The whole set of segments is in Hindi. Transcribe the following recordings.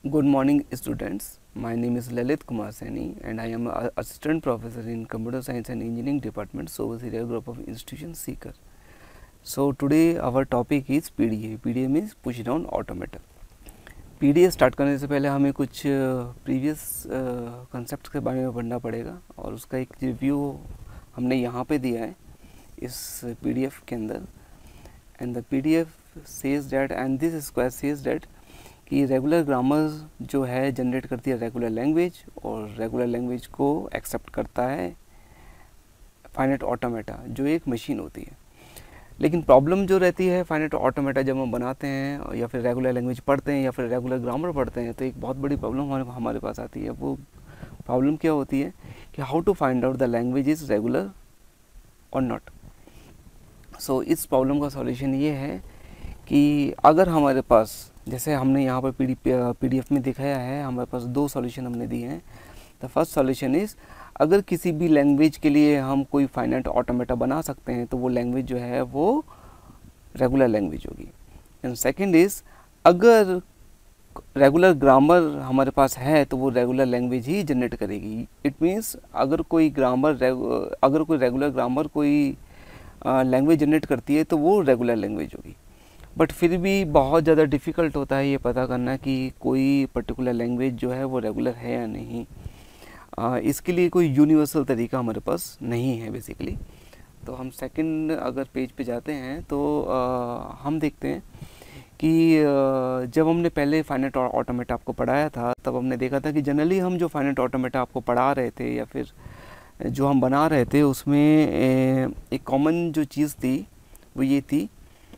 Good morning, students. My name is Lalit Kumar Saini, and I am an assistant professor in Computer Science and Engineering Department, Sovasyria Group of Institutions, Seeker. So today our topic is PDA. PDA means Push Down Automata. PDA start करने से पहले हमें कुछ प्रीवियस कंसेप्ट के बारे में पढ़ना पड़ेगा और उसका एक रिव्यू हमने यहाँ पे दिया है इस PDF के अंदर. And the PDF says that and this square says that कि रेगुलर ग्रामर जो है जनरेट करती है रेगुलर लैंग्वेज और रेगुलर लैंग्वेज को एक्सेप्ट करता है फाइनाइट ऑटोमेटा जो एक मशीन होती है. लेकिन प्रॉब्लम जो रहती है फाइनाइट ऑटोमेटा जब हम बनाते हैं या फिर रेगुलर लैंग्वेज पढ़ते हैं या फिर रेगुलर ग्रामर पढ़ते हैं तो एक बहुत बड़ी प्रॉब्लम हमारे पास आती है. वो प्रॉब्लम क्या होती है कि how to find out the language is regular और नॉट. सो इस प्रॉब्लम का सॉल्यूशन ये है कि अगर हमारे पास जैसे हमने यहाँ पर PDF में दिखाया है हमारे पास दो सॉल्यूशन हमने दिए हैं. द फर्स्ट सॉल्यूशन इज़ अगर किसी भी लैंग्वेज के लिए हम कोई फाइनाइट ऑटोमेटा बना सकते हैं तो वो लैंग्वेज जो है वो रेगुलर लैंग्वेज होगी. एंड सेकंड इज़ अगर रेगुलर ग्रामर हमारे पास है तो वो रेगुलर लैंग्वेज ही जनरेट करेगी. इट मीन्स अगर कोई रेगुलर ग्रामर कोई लैंग्वेज जनरेट करती है तो वो रेगुलर लैंग्वेज होगी. बट फिर भी बहुत ज़्यादा डिफ़िकल्ट होता है ये पता करना कि कोई पर्टिकुलर लैंग्वेज जो है वो रेगुलर है या नहीं. इसके लिए कोई यूनिवर्सल तरीका हमारे पास नहीं है बेसिकली. तो हम सेकंड अगर पेज पे जाते हैं तो हम देखते हैं कि जब हमने पहले फाइनाइट ऑटोमेटा आपको पढ़ाया था तब हमने देखा था कि जनरली हम जो फाइनाइट ऑटोमेटा आपको पढ़ा रहे थे या फिर जो हम बना रहे थे उसमें एक कॉमन जो चीज़ थी वो ये थी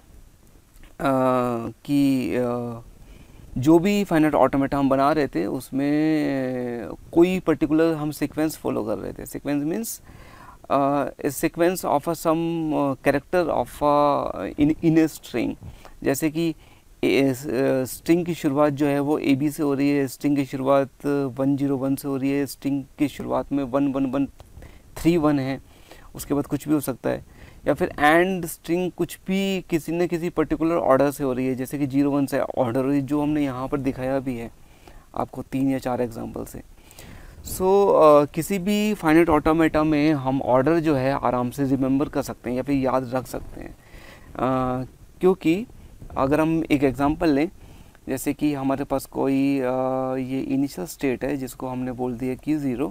कि जो भी फाइनाइट ऑटोमेटा हम बना रहे थे उसमें कोई पर्टिकुलर हम सीक्वेंस फॉलो कर रहे थे. Sequence means sequence of some character of in a string. जैसे कि स्ट्रिंग की शुरुआत जो है वो AB से हो रही है, स्ट्रिंग की शुरुआत 101 से हो रही है, स्ट्रिंग की शुरुआत में 11131 है, उसके बाद कुछ भी हो सकता है. या फिर एंड स्ट्रिंग कुछ भी किसी न किसी पर्टिकुलर ऑर्डर से हो रही है जैसे कि 01 से ऑर्डर हो रही है जो हमने यहाँ पर दिखाया भी है आपको 3 या 4 एग्जांपल से. सो किसी भी फाइनाइट ऑटोमेटा में हम ऑर्डर जो है आराम से रिमेंबर कर सकते हैं या फिर याद रख सकते हैं. क्योंकि अगर हम एक एग्जांपल लें जैसे कि हमारे पास कोई ये इनिशियल स्टेट है जिसको हमने बोल दिया Q0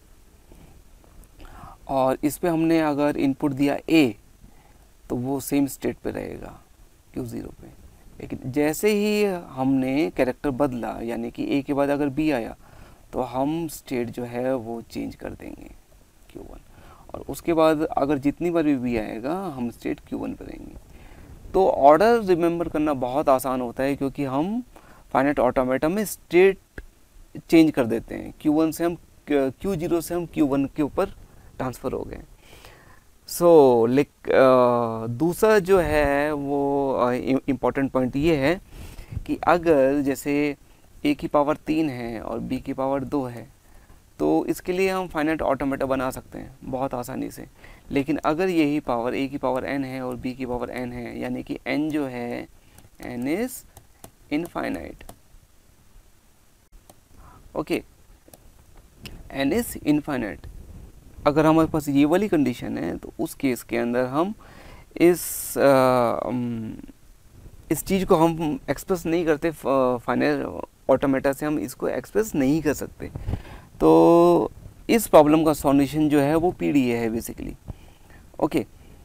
और इस पे हमने अगर इनपुट दिया A तो वो सेम स्टेट पे रहेगा Q0 पे. लेकिन जैसे ही हमने कैरेक्टर बदला यानी कि A के बाद अगर B आया तो हम स्टेट जो है वो चेंज कर देंगे Q1 और उसके बाद अगर जितनी बार भी B आएगा हम स्टेट Q1 पे रहेंगे. तो ऑर्डर रिमेंबर करना बहुत आसान होता है क्योंकि हम फाइनाइट ऑटोमेटा में स्टेट चेंज कर देते हैं. Q0 से हम Q1 के ऊपर ट्रांसफ़र हो गए. सो दूसरा जो है वो इम्पॉर्टेंट पॉइंट ये है कि अगर जैसे A की पावर 3 है और B की पावर 2 है तो इसके लिए हम फाइनाइट ऑटोमेटा बना सकते हैं बहुत आसानी से. लेकिन अगर यही पावर A की पावर n है और B की पावर n है यानी कि n जो है n is infinite. Okay, n is infinite. अगर हमारे पास ये वाली कंडीशन है तो उस केस के अंदर हम इस चीज़ को हम एक्सप्रेस नहीं करते. फाइनाइट ऑटोमेटा से हम इसको एक्सप्रेस नहीं कर सकते. तो इस प्रॉब्लम का सॉल्यूशन जो है वो PDA है बेसिकली. ओके,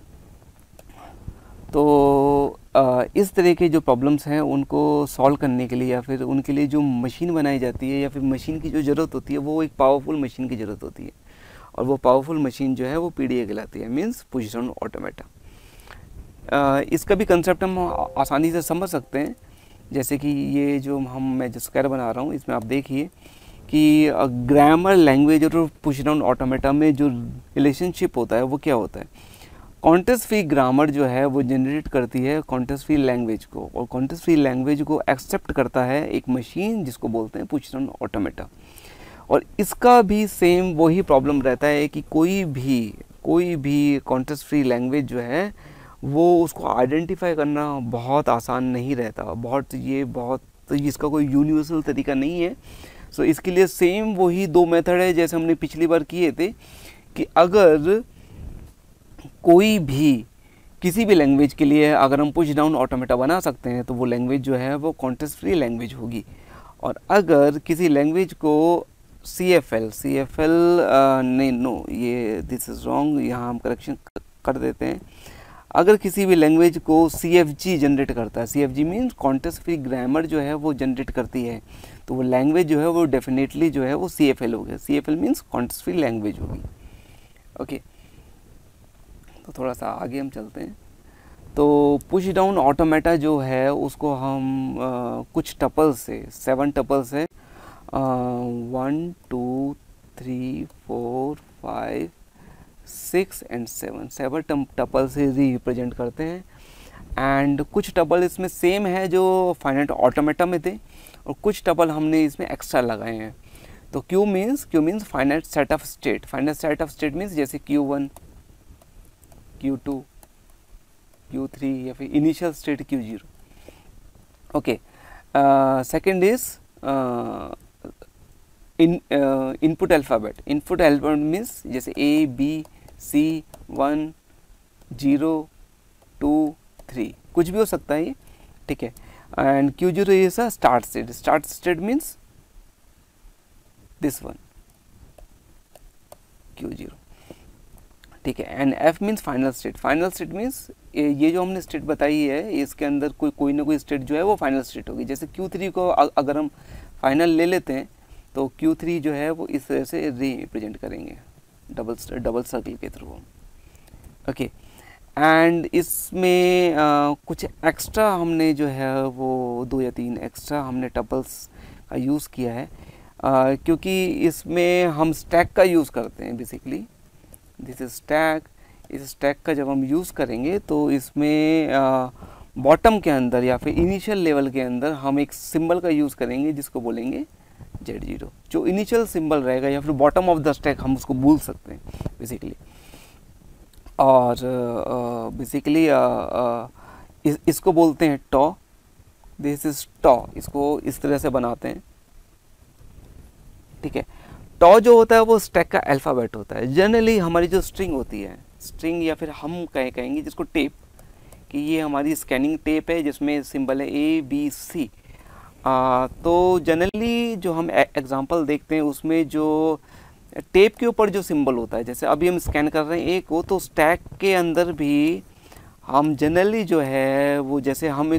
तो इस तरह के जो प्रॉब्लम्स हैं उनको सॉल्व करने के लिए या फिर उनके लिए जो मशीन बनाई जाती है या फिर मशीन की जो ज़रूरत होती है वो एक पावरफुल मशीन की ज़रूरत होती है और वो पावरफुल मशीन जो है वो PDA कहलाती है, मीन्स पुश डाउन ऑटोमेटा. इसका भी कंसेप्ट हम आसानी से समझ सकते हैं. जैसे कि ये जो मैं जो स्क्वायर बना रहा हूँ इसमें आप देखिए कि ग्रामर लैंग्वेज और पुश डाउन ऑटोमेटा में जो रिलेशनशिप होता है वो क्या होता है. कॉन्टेक्स्ट फ्री ग्रामर जो है वो जनरेट करती है कॉन्टेक्स्ट फ्री लैंग्वेज को और कॉन्टेक्स्ट फ्री लैंग्वेज को एक्सेप्ट करता है एक मशीन जिसको बोलते हैं पुश डाउन ऑटोमेटा. और इसका भी सेम वही प्रॉब्लम रहता है कि कोई भी कॉन्टेक्स्ट फ्री लैंग्वेज जो है वो उसको आइडेंटिफाई करना बहुत आसान नहीं रहता. बहुत तो इसका कोई यूनिवर्सल तरीका नहीं है। सो इसके लिए सेम वही दो मेथड है जैसे हमने पिछली बार किए थे, कि अगर कोई भी किसी भी लैंग्वेज के लिए अगर हम पुश डाउन ऑटोमेटा बना सकते हैं तो वो लैंग्वेज जो है वो कॉन्टेक्स्ट फ्री लैंग्वेज होगी। और अगर किसी लैंग्वेज को CFL नहीं, नो, ये दिस इज़ रॉन्ग, यहाँ हम करेक्शन कर देते हैं। अगर किसी भी लैंग्वेज को CFG जनरेट करता है, CFG means context free grammar जो है वो जनरेट करती है, तो वो लैंग्वेज जो है वो डेफिनेटली जो है वो CFL हो गया। CFL means context free language होगी। ओके, तो थोड़ा सा आगे हम चलते हैं। तो पुश डाउन ऑटोमेटा जो है उसको हम कुछ टपल से, 7 टपल से 1 2 3 4 5 6 एंड 7 टपल से रिप्रेजेंट करते हैं। एंड कुछ टपल इसमें सेम है जो फाइनाइट ऑटोमेटा में थे, और कुछ टपल हमने इसमें एक्स्ट्रा लगाए हैं। तो Q means finite set of state. Finite set of state means जैसे Q1, Q2, Q3 या फिर initial state Q0। Okay, second is input alphabet. Input alphabet means जैसे A, B, C, 1, 0, 2, 3, कुछ भी हो सकता है ये, ठीक है। And Q0 is a start state. Start state means this one, Q0, ठीक है। And F means final state. Final state means ये जो हमने स्टेट बताई है इसके अंदर कोई ना कोई स्टेट जो है वो फाइनल स्टेट होगी। जैसे Q3 को अगर हम फाइनल ले लेते हैं तो Q3 जो है वो इस तरह से रिप्रेजेंट करेंगे डबल सर्कल के थ्रू। ओके, एंड इसमें कुछ एक्स्ट्रा हमने जो है वो 2 या 3 एक्स्ट्रा हमने टपल्स का यूज़ किया है, क्योंकि इसमें हम स्टैक का यूज़ करते हैं बेसिकली। This is stack. इस स्टैक का जब हम यूज़ करेंगे तो इसमें बॉटम के अंदर या फिर इनिशियल लेवल के अंदर हम एक सिंबल का यूज़ करेंगे जिसको बोलेंगे Z0, जो इनिशियल सिंबल रहेगा, या फिर बॉटम ऑफ द स्टैक हम उसको बोल सकते हैं बेसिकली। और बेसिकली इसको बोलते हैं टॉ। This is tau. इसको इस तरह से बनाते हैं, ठीक है। टॉ जो होता है वो स्टैक का अल्फ़ाबेट होता है। जनरली हमारी जो स्ट्रिंग होती है, स्ट्रिंग या फिर हम कहेंगे जिसको टेप, कि ये हमारी स्कैनिंग टेप है जिसमें सिंबल है ABC। तो जनरली जो हम एग्जांपल देखते हैं उसमें जो टेप के ऊपर जो सिंबल होता है, जैसे अभी हम स्कैन कर रहे हैं A को, तो स्टैक के अंदर भी हम जनरली जो है वो, जैसे हम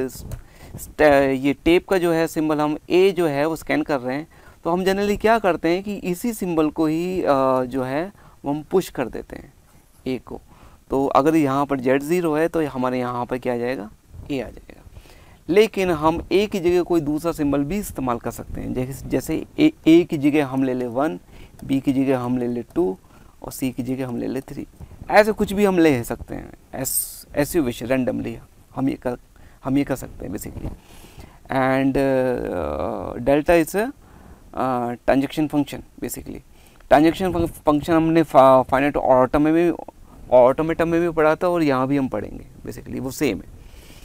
ये टेप का जो है सिंबल हम A जो है वो स्कैन कर रहे हैं, तो हम जनरली क्या करते हैं कि इसी सिंबल को ही जो है वो हम पुश कर देते हैं A को। तो अगर यहाँ पर Z0 है तो हमारे यहाँ पर क्या आ जाएगा, A आ जाएगा। लेकिन हम A की जगह कोई दूसरा सिंबल भी इस्तेमाल कर सकते हैं। जैसे A की जगह हम ले 1, B की जगह हम ले 2 और C की जगह हम ले 3। ऐसे कुछ भी हम ले सकते हैं, ऐसे विश रैंडमली हम ये कर सकते हैं basically. And delta is transaction function. Basically transaction function हमने फाइनाइट ऑटोमेटा में भी पढ़ा था और यहाँ भी हम पढ़ेंगे, बेसिकली वो सेम है।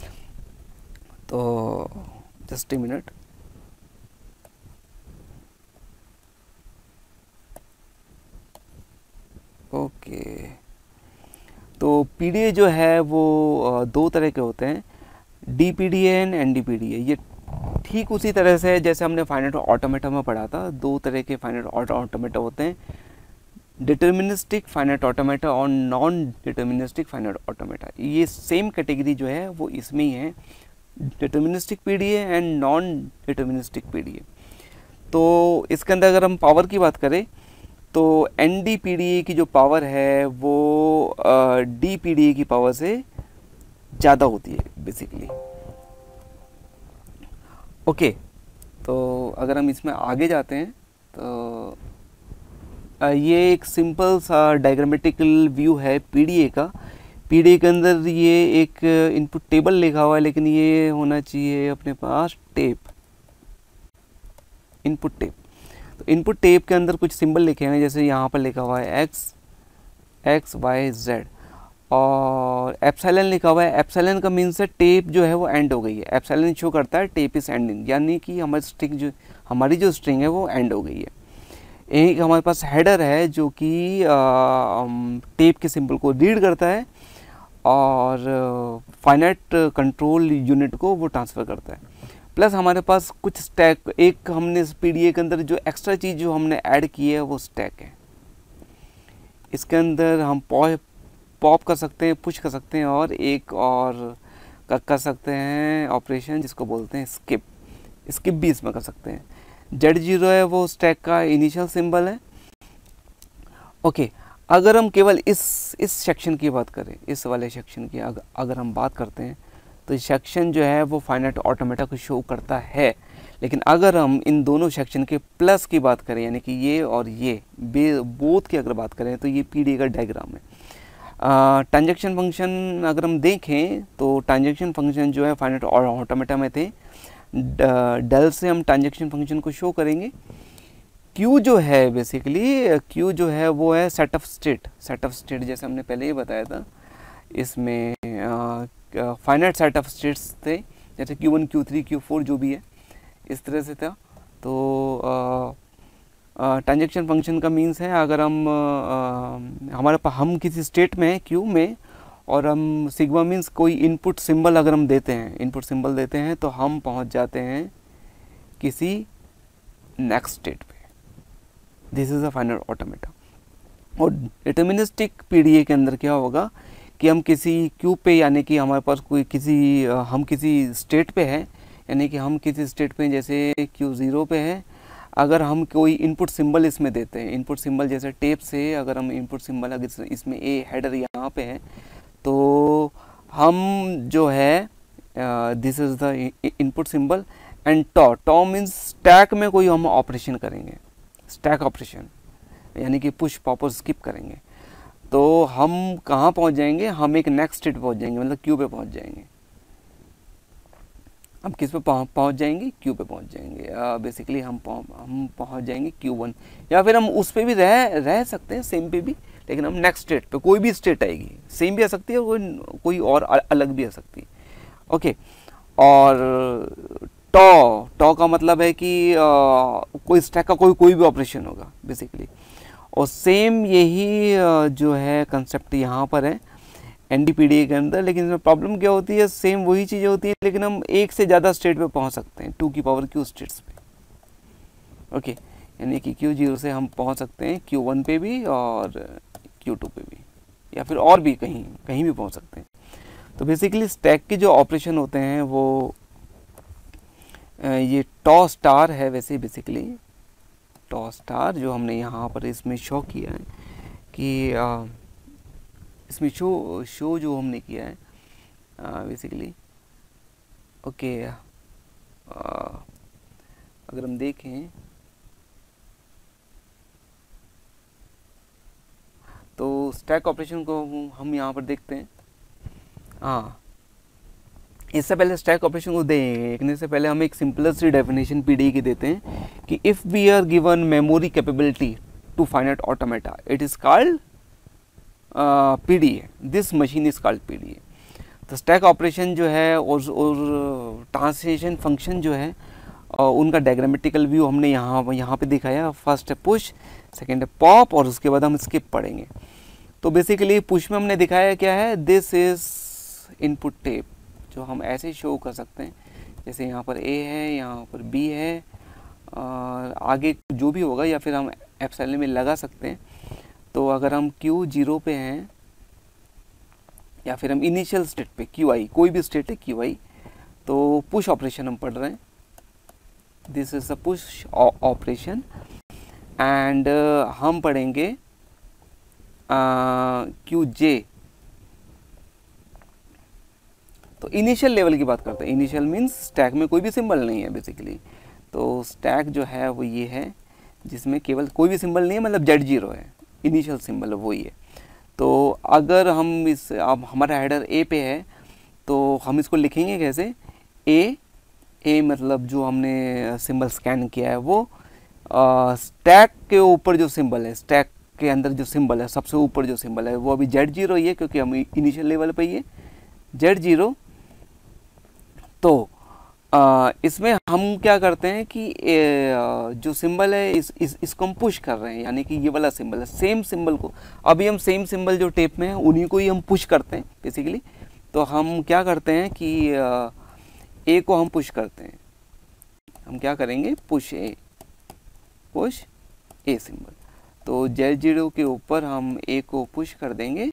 तो जस्ट ए मिनट। ओके, तो PDA जो है वो 2 तरह के होते हैं, DPDA एंड NDPDA। ये ठीक उसी तरह से जैसे हमने फाइनाइट ऑटोमेटा में पढ़ा था। 2 तरह के फाइनाइट ऑटोमेटा होते हैं, डिटर्मिनिस्टिक फाइनाइट ऑटोमेटा और नॉन डिटर्मिनिस्टिक फाइनाइट ऑटोमेटा। ये सेम कैटेगरी जो है वो इसमें ही है, deterministic PDA and non deterministic PDA। तो इसके अंदर अगर हम पावर की बात करें तो NDPDA की जो पावर है वो DPDA की पावर से ज़्यादा होती है बेसिकली। ओके, तो अगर हम इसमें आगे जाते हैं तो ये एक सिंपल सा डायग्रामेटिकल व्यू है PDA का। PDA के अंदर ये एक इनपुट टेबल लिखा हुआ है, लेकिन ये होना चाहिए अपने पास टेप, इनपुट टेप। तो इनपुट टेप के अंदर कुछ सिंबल लिखे हैं, जैसे यहाँ पर लिखा हुआ है X, Y, Z। और एप्सिलॉन लिखा हुआ है। एप्सिलॉन का मीन्स है टेप जो है वो एंड हो गई है। एप्सिलॉन शो करता है टेप इज एंडिंग, यानी कि हमारी जो स्ट्रिंग है वो एंड हो गई है। एक हमारे पास हेडर है जो कि टेप के सिंबल को रीड करता है और फाइनाइट कंट्रोल यूनिट को वो ट्रांसफ़र करता है। प्लस हमारे पास कुछ स्टैक, एक हमने इस पीडीए के अंदर जो एक्स्ट्रा चीज़ जो हमने ऐड की है वो स्टैक है। इसके अंदर हम पॉप कर सकते हैं, पुश कर सकते हैं और एक और कर सकते हैं ऑपरेशन जिसको बोलते हैं स्किप भी इसमें कर सकते हैं। Z0 है वो स्टैक का इनिशियल सिंबल है। ओके, अगर हम केवल इस सेक्शन की बात करें, इस वाले सेक्शन की अगर हम बात करते हैं तो सेक्शन जो है वो फाइनाइट ऑटोमेटा को शो करता है। लेकिन अगर हम इन दोनों सेक्शन के प्लस की बात करें, यानी कि ये और ये बोथ की अगर बात करें, तो ये पीडीए का डायग्राम है। ट्रांजैक्शन फंक्शन अगर हम देखें तो ट्रांजैक्शन फंक्शन जो है फाइनाइट ऑटोमेटा में थे, डेल से हम ट्रांजैक्शन फंक्शन को शो करेंगे। क्यू जो है बेसिकली, क्यू जो है वो है सेट ऑफ स्टेट जैसे हमने पहले ही बताया था। इसमें फाइनाइट सेट ऑफ स्टेट्स थे, जैसे Q1 Q3 Q4 जो भी है, इस तरह से था। तो ट्रांजैक्शन फंक्शन का मीन्स है अगर हम किसी स्टेट में हैं क्यू में, और हम सिग्मा मीन्स कोई इनपुट सिंबल अगर हम देते हैं तो हम पहुंच जाते हैं किसी नेक्स्ट स्टेट पे। This is a finite automata. और डिटर्मिनिस्टिक पीडीए के अंदर क्या होगा कि हम किसी क्यू पे, यानी कि हमारे पास हम किसी स्टेट पे हैं, यानी कि हम किसी स्टेट पे जैसे Q0 पे है, अगर हम कोई इनपुट सिंबल इसमें देते हैं, इनपुट सिंबल जैसे टेप से अगर हम इनपुट सिंबल अगर इसमें ए हेडर यहाँ पे है, तो हम जो है this is the input symbol and tau means stack में कोई हम ऑपरेशन करेंगे, स्टैक ऑपरेशन, यानी कि पुश पॉप और स्किप करेंगे। तो हम कहाँ पहुँच जाएंगे, हम एक नेक्स्ट स्टेट पहुँच जाएंगे, मतलब क्यू पे पहुँच जाएंगे। हम किस पे पहुँच जाएंगे, क्यू पे पहुँच जाएंगे। बेसिकली हम पहुँच जाएंगे Q1, या फिर हम उस पे भी रह सकते हैं, सेम पे भी, लेकिन हम नेक्स्ट स्टेट पे, कोई भी स्टेट आएगी, सेम भी आ सकती है और कोई और अलग भी आ सकती है। ओके, और टॉ का मतलब है कि कोई स्टैक का कोई भी ऑपरेशन होगा बेसिकली। और सेम यही जो है कंसेप्ट यहाँ पर है एनडीपीडीए के अंदर। लेकिन इसमें प्रॉब्लम क्या होती है, सेम वही चीज़ें होती है, लेकिन हम एक से ज़्यादा स्टेट पे पहुँच सकते हैं, 2 की पावर Q स्टेट्स पे। ओके, यानी कि Q0 से हम पहुँच सकते हैं Q1 पे भी और Q2 पे भी, या फिर और भी कहीं भी पहुँच सकते हैं। तो बेसिकली स्टैक के जो ऑपरेशन होते हैं वो ये टॉ स्टार है। वैसे बेसिकली टॉ स्टार जो हमने यहाँ पर इसमें शो किया है कि इसमें शो जो हमने किया है बेसिकली। ओके, अगर हम देखें तो स्टैक ऑपरेशन को हम यहाँ पर देखते हैं। हाँ, इससे पहले स्टैक ऑपरेशन को देखने से पहले हम एक सिंपल सी डेफिनेशन पीडीए की देते हैं कि if we are given memory capability to finite automata, it is called PDA, this machine is called PDA. तो स्टैक ऑपरेशन जो है और ट्रांसलेशन फंक्शन जो है उनका डायग्रामेटिकल व्यू हमने यहाँ पे दिखाया। फर्स्ट है पुश, सेकेंड है पॉप, और उसके बाद हम स्किप पढ़ेंगे। तो बेसिकली पुश में हमने दिखाया क्या है, दिस इज़ इनपुट टेप, जो हम ऐसे शो कर सकते हैं जैसे यहाँ पर A है, यहाँ पर B है, और आगे जो भी होगा, या फिर हम एप्सिलॉन में लगा सकते हैं। तो अगर हम Q0 पे हैं, या फिर हम इनिशियल स्टेट पे QI, कोई भी स्टेट है QI, तो पुश ऑपरेशन हम पढ़ रहे हैं, this is a push operation. And हम पढ़ेंगे QJ। तो इनिशियल लेवल की बात करते हैं। इनिशियल मीन्स स्टैक में कोई भी सिंबल नहीं है बेसिकली। तो स्टैक जो है वो ये है जिसमें केवल कोई भी सिंबल नहीं है, मतलब Z0 है, इनिशियल सिंबल वही है। तो अगर हम अब हमारा हेडर A पे है तो हम इसको लिखेंगे कैसे, A मतलब जो हमने सिंबल स्कैन किया है वो स्टैक के ऊपर जो सिंबल है, स्टैक के अंदर जो सिंबल है, सबसे ऊपर जो सिंबल है वो अभी Z0 ही है, क्योंकि हम इनिशियल लेवल पे ही है Z0। तो इसमें हम क्या करते हैं कि जो सिंबल है इसको हम पुश कर रहे हैं, यानी कि ये वाला सिंबल है, सेम सिंबल को अभी हम सेम सिंबल जो टेप में है उन्हीं को ही हम पुश करते हैं बेसिकली। तो हम क्या करते हैं कि ए को हम पुश करते हैं, हम क्या करेंगे, पुश ए सिंबल। तो Z0 के ऊपर हम ए को पुश कर देंगे,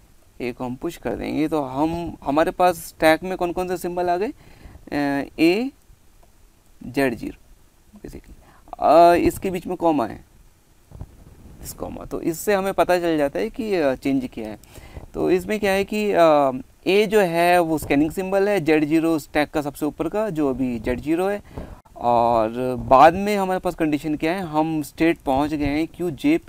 तो हमारे पास स्टैक में कौन कौन से सिंबल आ गए, ए Z0 बेसिकली। इसके बीच में कॉमा है, इस कॉमा, तो इससे हमें पता चल जाता है कि चेंज किया है। तो इसमें क्या है कि ए जो है वो स्कैनिंग सिंबल है, Z0 स्टैक का सबसे ऊपर का जो अभी Z0 है, और बाद में हमारे पास कंडीशन क्या है, हम स्टेट पहुंच गए हैं QJ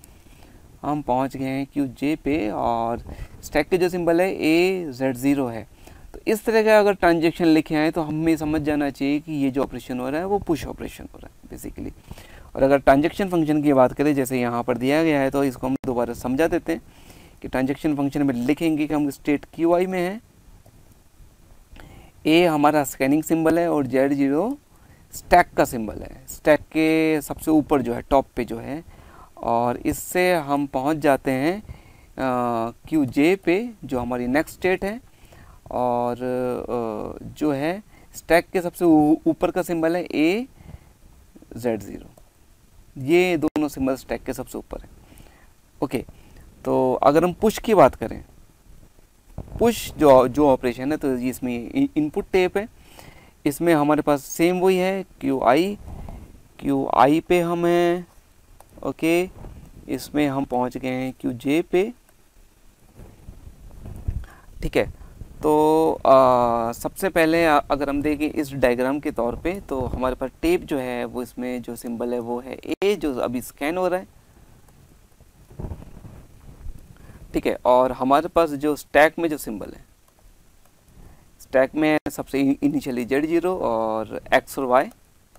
पे, और स्टैक के जो सिंबल है AZ0 है। तो इस तरह का अगर ट्रांजेक्शन लिखे हैं तो हमें समझ जाना चाहिए कि ये जो ऑपरेशन हो रहा है वो पुश ऑपरेशन हो रहा है बेसिकली। और अगर ट्रांजेक्शन फंक्शन की बात करें, जैसे यहाँ पर दिया गया है, तो इसको हम दोबारा समझा देते हैं कि ट्रांजेक्शन फंक्शन में लिखेंगे कि हम स्टेट QI में है, ए हमारा स्कैनिंग सिंबल है और Z0 स्टैक का सिंबल है, स्टैक के सबसे ऊपर जो है, टॉप पे जो है, और इससे हम पहुंच जाते हैं QJ पे जो हमारी नेक्स्ट स्टेट है, और जो है स्टैक के सबसे ऊपर का सिंबल है AZ0। ये दोनों सिंबल स्टैक के सबसे ऊपर है। ओके, तो अगर हम पुश की बात करें, पुश जो ऑपरेशन है, तो इसमें इनपुट टेप है, इसमें हमारे पास सेम वही है, QI पे हम हैं। ओके, इसमें हम पहुंच गए हैं QJ पे, ठीक है। तो सबसे पहले अगर हम देखें इस डायग्राम के तौर पे, तो हमारे पास टेप जो है वो, इसमें जो सिंबल है वो है ए, जो अभी स्कैन हो रहा है, ठीक है। और हमारे पास जो स्टैक में जो सिंबल है, स्टैक में सबसे इनिशियली Z0 और X और Y।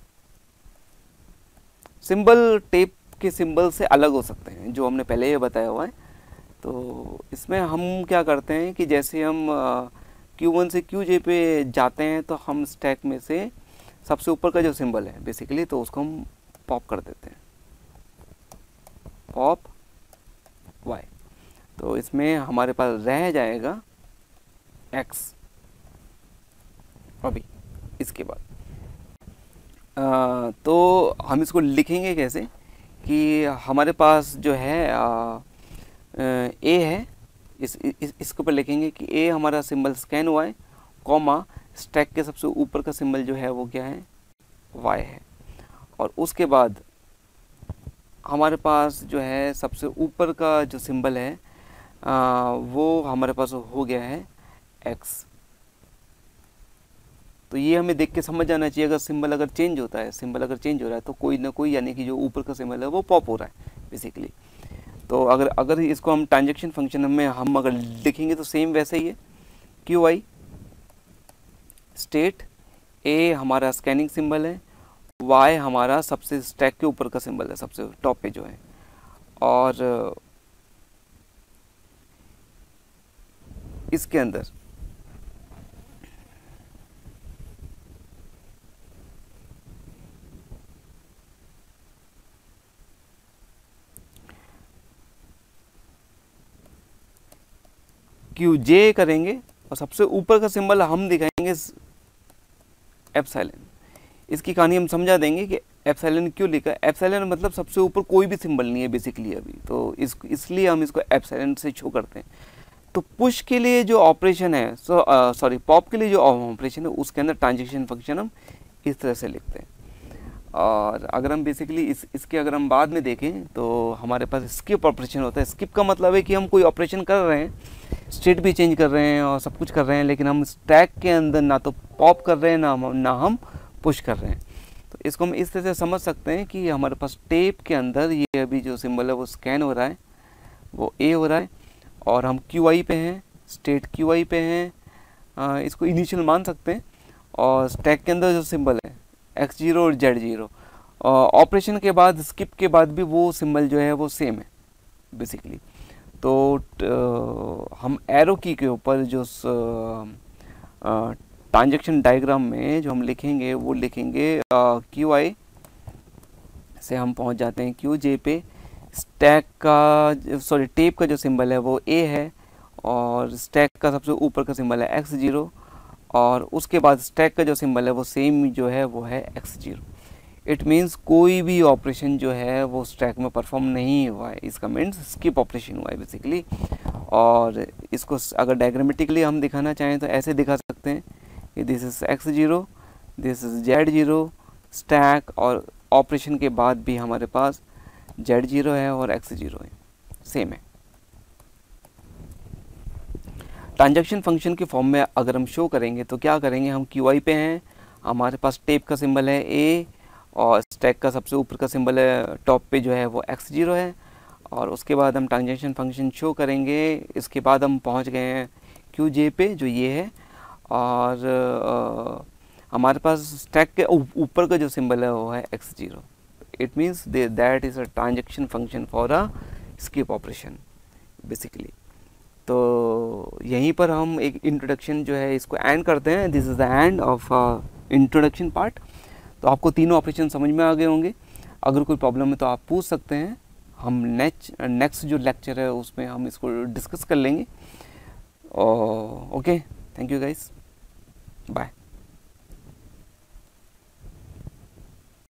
सिंबल टेप के सिंबल से अलग हो सकते हैं, जो हमने पहले ही बताया हुआ है। तो इसमें हम क्या करते हैं कि जैसे हम Q1 से QJ पे जाते हैं, तो हम स्टैक में से सबसे ऊपर का जो सिंबल है बेसिकली, तो उसको हम पॉप कर देते हैं, पॉप Y। तो इसमें हमारे पास रह जाएगा X अभी इसके बाद। तो हम इसको लिखेंगे कैसे कि हमारे पास जो है ए है, इसके ऊपर लिखेंगे कि ए हमारा सिंबल स्कैन हुआ है, कॉमा स्टैक के सबसे ऊपर का सिंबल जो है वो क्या है, Y है। और उसके बाद हमारे पास जो है सबसे ऊपर का जो सिंबल है वो हमारे पास हो गया है X। तो ये हमें देख के समझ जाना चाहिए, अगर सिंबल अगर चेंज होता है, सिंबल अगर चेंज हो रहा है, तो कोई ना कोई, यानी कि जो ऊपर का सिंबल है वो पॉप हो रहा है बेसिकली। तो अगर इसको हम ट्रांजेक्शन फंक्शन में हम अगर लिखेंगे तो सेम वैसे ही है, QI स्टेट, A हमारा स्कैनिंग सिंबल है, Y हमारा सबसे स्टैक के ऊपर का सिंबल है, सबसे टॉप पे जो है, और इसके अंदर QJ करेंगे, और सबसे ऊपर का सिंबल हम दिखाएंगे एप्सिलॉन। इसकी कहानी हम समझा देंगे कि एप्सिलॉन क्यों लिखा है। एप्सिलॉन मतलब सबसे ऊपर कोई भी सिंबल नहीं है बेसिकली अभी, तो इसलिए हम इसको एप्सिलॉन से शो करते हैं। तो पुश के लिए जो ऑपरेशन है, सॉरी पॉप के लिए जो ऑपरेशन है, उसके अंदर ट्रांजेक्शन फंक्शन हम इस तरह से लिखते हैं। और अगर हम बेसिकली इसके अगर हम बाद में देखें तो हमारे पास स्किप ऑपरेशन होता है। स्किप का मतलब है कि हम कोई ऑपरेशन कर रहे हैं, स्टेट भी चेंज कर रहे हैं और सब कुछ कर रहे हैं, लेकिन हम स्टैक के अंदर ना तो पॉप कर रहे हैं ना हम पुश कर रहे हैं। तो इसको हम इस तरह से समझ सकते हैं कि हमारे पास टेप के अंदर ये अभी जो सिंबल है वो स्कैन हो रहा है, वो ए हो रहा है, और हम QI पे हैं, स्टेट QI पे हैं, इसको इनिशियल मान सकते हैं। और स्टैक के अंदर जो सिंबल है X0 और Z0, ऑपरेशन के बाद, स्किप के बाद भी वो सिंबल जो है वो सेम है बेसिकली। तो हम एरो की के ऊपर जो ट्रांजैक्शन डायग्राम में जो हम लिखेंगे वो लिखेंगे क्यू आई से हम पहुंच जाते हैं क्यू जे पे। स्टैक का सॉरी टेप का जो सिंबल है वो ए है, और स्टैक का सबसे ऊपर का सिंबल है x0, और उसके बाद स्टैक का जो सिंबल है वो सेम जो है वो है x0। इट मीन्स कोई भी ऑपरेशन जो है वो स्टैक में परफॉर्म नहीं हुआ है, इसका मीन्स स्किप ऑपरेशन हुआ है बेसिकली। और इसको अगर डायग्रामेटिकली हम दिखाना चाहें तो ऐसे दिखा सकते हैं कि this is x0, this is z0 stack, और ऑपरेशन के बाद भी हमारे पास z0 है और x0 है, सेम है। ट्रांजैक्शन फंक्शन के फॉर्म में अगर हम शो करेंगे तो क्या करेंगे, हम क्यू आई पे हैं, हमारे पास टेप का सिंबल है ए, और स्टैक का सबसे ऊपर का सिंबल है टॉप पे जो है वो x0 है, और उसके बाद हम ट्रांजैक्शन फंक्शन शो करेंगे। इसके बाद हम पहुंच गए हैं क्यू जे पे जो ये है, और हमारे पास स्टैक के ऊपर का जो सिंबल है वो है x0। It means that is a transaction function for a skip operation basically. तो यहीं पर हम एक इंट्रोडक्शन जो है इसको एंड करते हैं। This is the end of introduction part. तो आपको तीनों ऑपरेशन समझ में आ गए होंगे। अगर कोई प्रॉब्लम है तो आप पूछ सकते हैं, हम नेक्स्ट जो लेक्चर है उसमें हम इसको डिस्कस कर लेंगे। Okay, thank you guys, bye.